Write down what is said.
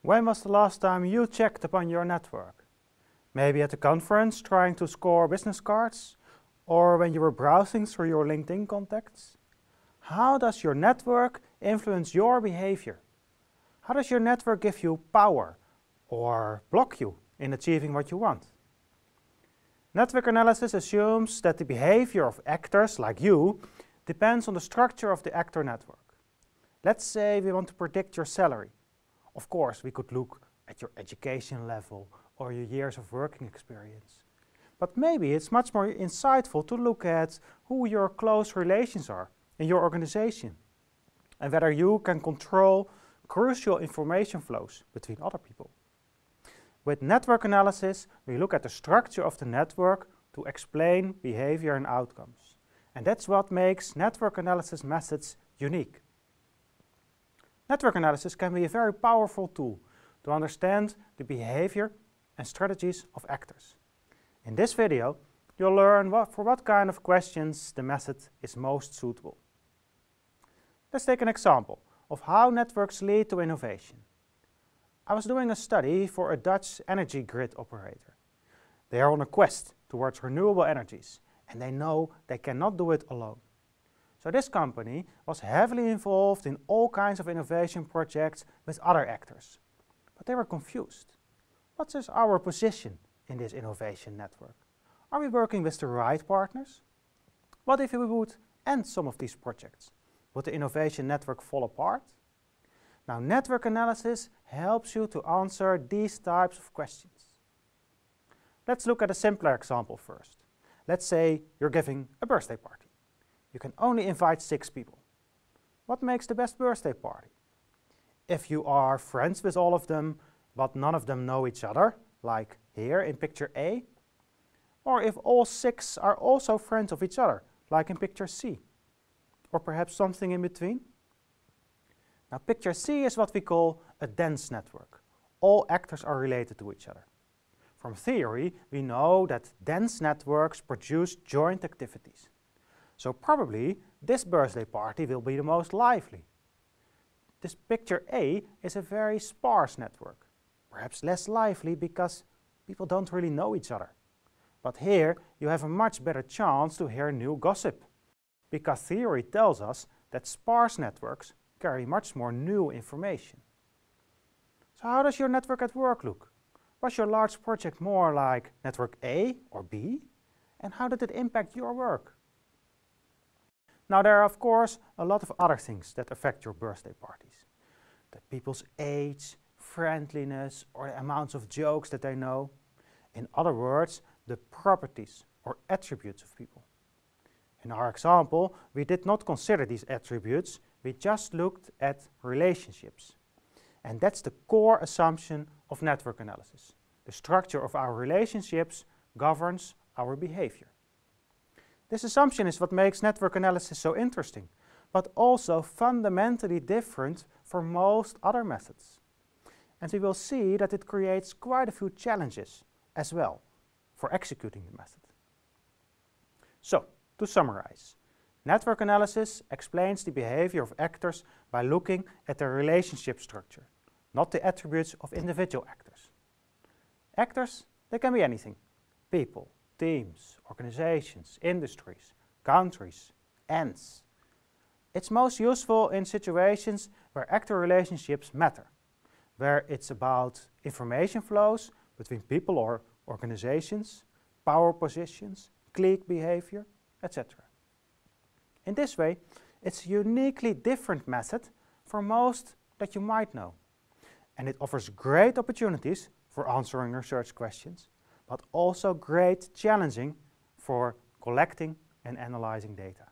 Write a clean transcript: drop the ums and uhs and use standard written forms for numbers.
When was the last time you checked upon your network? Maybe at a conference trying to score business cards? Or when you were browsing through your LinkedIn contacts? How does your network influence your behavior? How does your network give you power or block you in achieving what you want? Network analysis assumes that the behavior of actors like you depends on the structure of the actor network. Let's say we want to predict your salary. Of course, we could look at your education level or your years of working experience. But maybe it's much more insightful to look at who your close relations are in your organization and whether you can control crucial information flows between other people. With network analysis, we look at the structure of the network to explain behavior and outcomes. And that's what makes network analysis methods unique. Network analysis can be a very powerful tool to understand the behavior and strategies of actors. In this video, you'll learn for what kind of questions the method is most suitable. Let's take an example of how networks lead to innovation. I was doing a study for a Dutch energy grid operator. They are on a quest towards renewable energies, and they know they cannot do it alone. So this company was heavily involved in all kinds of innovation projects with other actors. But they were confused. What is our position in this innovation network? Are we working with the right partners? What if we would end some of these projects? Would the innovation network fall apart? Now, network analysis helps you to answer these types of questions. Let's look at a simpler example first. Let's say you're giving a birthday party. You can only invite 6 people. What makes the best birthday party? If you are friends with all of them, but none of them know each other, like here in picture A, or if all 6 are also friends of each other, like in picture C, or perhaps something in between. Now, picture C is what we call a dense network. All actors are related to each other. From theory, we know that dense networks produce joint activities. So probably this birthday party will be the most lively. This picture A is a very sparse network, perhaps less lively because people don't really know each other. But here you have a much better chance to hear new gossip, because theory tells us that sparse networks carry much more new information. So how does your network at work look? Was your large project more like network A or B? And how did it impact your work? Now, there are of course a lot of other things that affect your birthday parties. The people's age, friendliness, or the amounts of jokes that they know. In other words, the properties or attributes of people. In our example, we did not consider these attributes, we just looked at relationships. And that's the core assumption of network analysis. The structure of our relationships governs our behavior. This assumption is what makes network analysis so interesting, but also fundamentally different from most other methods. And we will see that it creates quite a few challenges as well for executing the method. So, to summarize, network analysis explains the behavior of actors by looking at their relationship structure, not the attributes of individual actors. Actors, they can be anything: people, teams, organizations, industries, countries, ends. It's most useful in situations where actor relationships matter, where it's about information flows between people or organizations, power positions, clique behavior, etc. In this way, it's a uniquely different method from most that you might know. And it offers great opportunities for answering research questions, but also great challenging for collecting and analyzing data.